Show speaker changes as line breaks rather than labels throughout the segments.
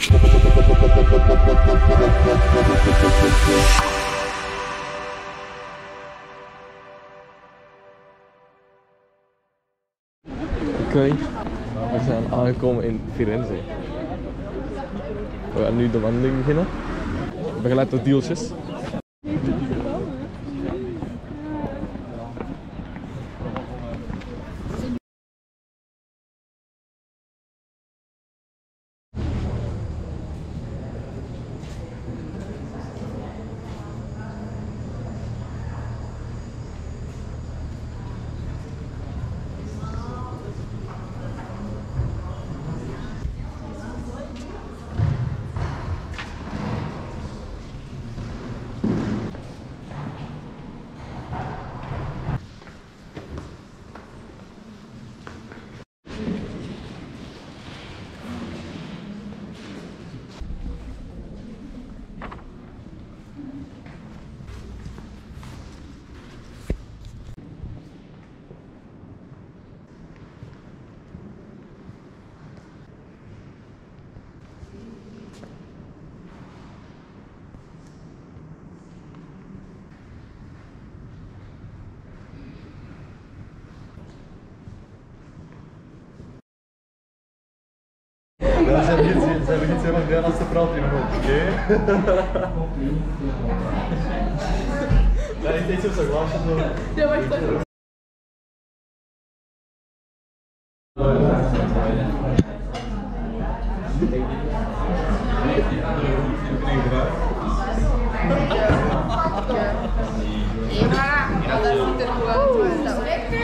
Oké, we zijn aangekomen in Firenze. We gaan nu de wandeling beginnen, begeleid door Dieltjes.
Ja, ze hebben niet zo lang gedaan als ze praten in mijn hoofd, oké? Ja, ik denk zo zo'n glaasje zo.
Ja, wacht even. Ja, dat ziet er goed uit.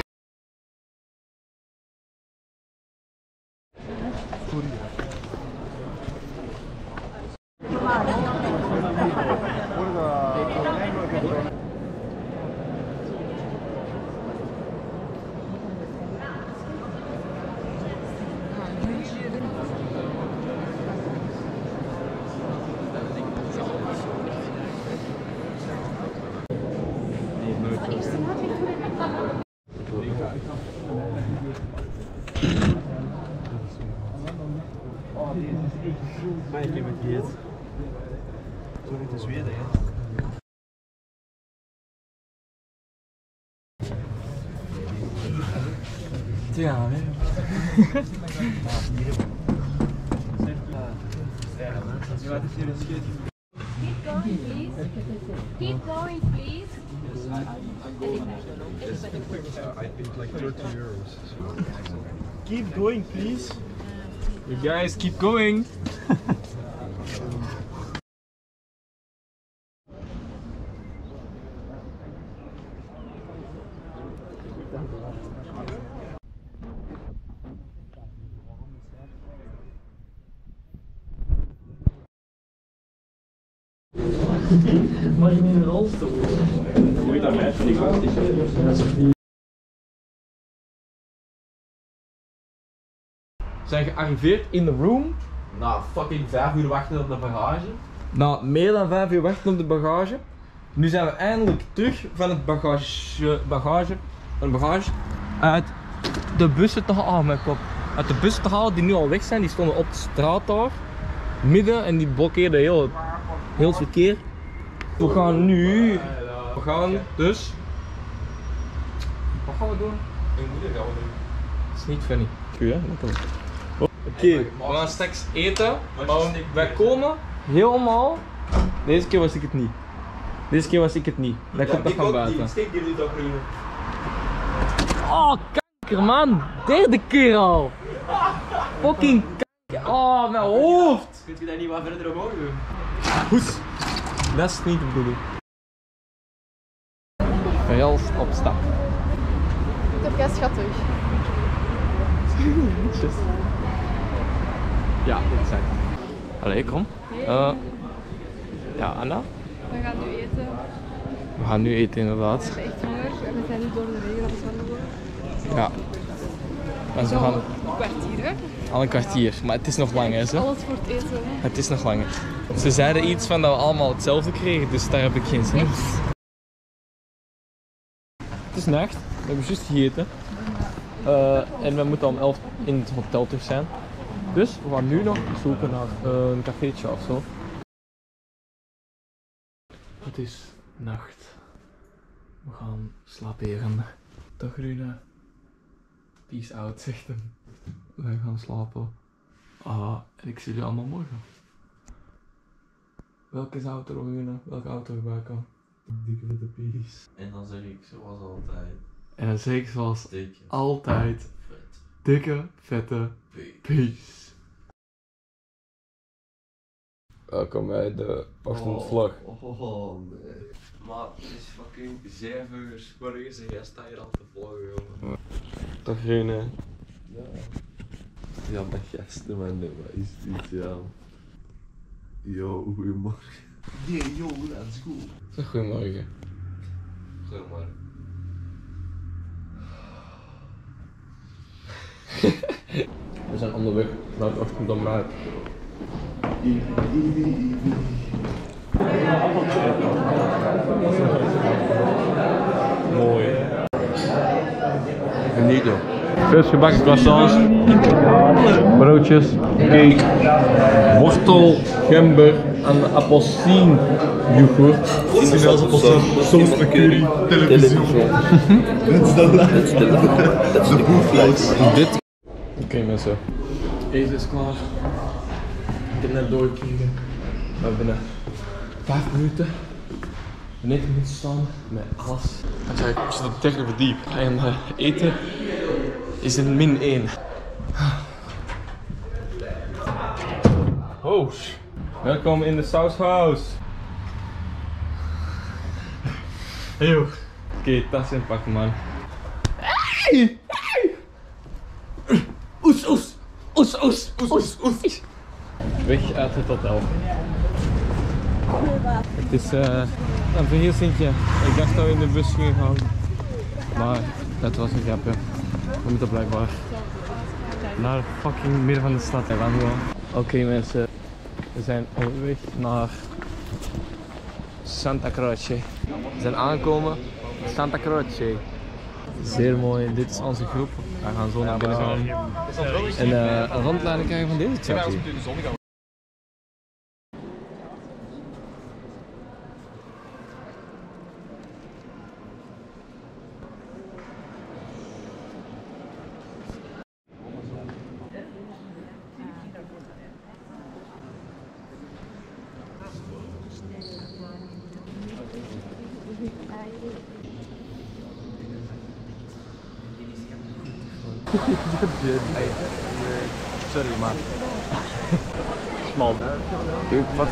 Maar ik heb het niet. Zo niet in Zweden, hè?
Ja, hè.
Keep going, please. Keep going, please.
I think like 30 euros. Keep going, please.
You guys keep going.
Maar in een rolstoel.
Hoe je dat meisje niet gaat,
We zijn gearriveerd in de room.
Na fucking 5 uur wachten op de bagage.
Na meer dan 5 uur wachten op de bagage. Nu zijn we eindelijk terug van het bagage uit de bussen te halen. Mijn kop. Uit de bussen te halen die nu al weg zijn. Die stonden op de straat daar. Midden en die blokkeerden heel het verkeer. We gaan nu. We gaan dus. Wat gaan we doen? Dat is niet funny. Ja, Oké, we gaan straks eten. Maar wij komen helemaal. Deze keer was ik het niet. Deze keer was ik het niet. Dat komt nog van buiten.
Steek jullie toch niet.
Oh, kanker man! Derde keer al! Fucking kanker! Oh, mijn hoofd!
Kunt u dat niet wat verder omhoog doen?
Goed! Dat is niet de bedoeling. Rails op stap.
Ik heb geen schat terug.
Ja, exact. Allee, kom. Ja, Anna?
We gaan nu eten.
We gaan nu eten inderdaad.
We hebben echt honger. We zijn nu door de regen aan het wandelen.
Ja. En ze
Zo,
gaan
een kwartier hè?
al een kwartier, maar het is nog lang hè ze.
Alles voor het eten hè?
Het is nog langer. Ze zeiden iets van dat we allemaal hetzelfde kregen, dus daar heb ik geen zin in. Het is nacht, we hebben juist gegeten. En we moeten om 11 in het hotel terug zijn. Dus we gaan nu nog zoeken naar een cafeetje of zo. Het is nacht. We gaan slaperen. Dag Rune. Peace out, zegt hem. Wij gaan slapen. En ik zie jullie allemaal morgen. Welke auto, Rune? Welke auto gebruiken?
Dikke vette peace.
En dan zeg ik zoals altijd.
En dan zeg ik zoals
Dikke
altijd.
vet.
Dikke, vette peace. Welkom bij de ochtendvlog.
Oh nee. Maar het is fucking 7 uur 's morgens en jij staat hier al te vloggen, jongen.
Dag Rune.
Ja, mijn gasten, man. Wat is dit, ja? Yo, goeiemorgen.
Nee, yo, let's go.
Zeg goedemorgen.
Goedemorgen.
We zijn onderweg naar het ochtendontbijt. Mooi. Genieten. Vers gebakken croissants, broodjes, cake, wortel, gember en appelsienyoghurt.
Soms een curry, televisie. De boeflijst.
Dit. Oké mensen, eten is klaar. Ik heb net doorgekregen. We hebben binnen 5 minuten beneden moeten staan met alles. Ik zit op het derde verdiep en eten is een -1. Oh, welkom in de South House. Hey joh. Oké, tas inpakken man. Hey! Oes, oes! Oes, oes! Oes, oes! Weg uit het hotel. Het is een vergissingje. Ik dacht dat we in de bus gingen gaan. Maar dat was een grapje. We moeten blijkbaar naar het fucking midden van de stad wandelen. Oké mensen, we zijn onderweg naar Santa Croce. We zijn aangekomen in Santa Croce. Zeer mooi, dit is onze groep. We gaan zo naar binnen gaan en een rondleiding krijgen van deze chat hier. Sorry, maar. Smal. Wat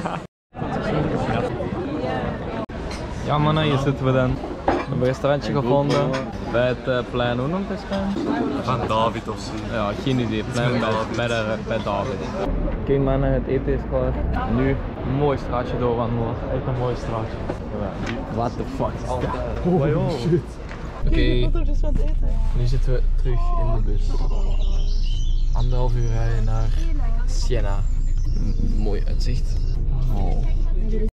ja mannen, hier zitten we dan. We hebben een restaurantje gevonden bij het plein, hoe noemt het restaurant?
Van David of zo.
Ja, geen idee, plein bij David. Oké mannen, het eten is klaar. Nu een mooi straatje doorwandelen. Echt een mooi straatje. What the fuck is dat? Oh shit. Oké, nu zitten we terug in de bus. 1,5 uur rijden naar Siena. Mooi uitzicht. Oh.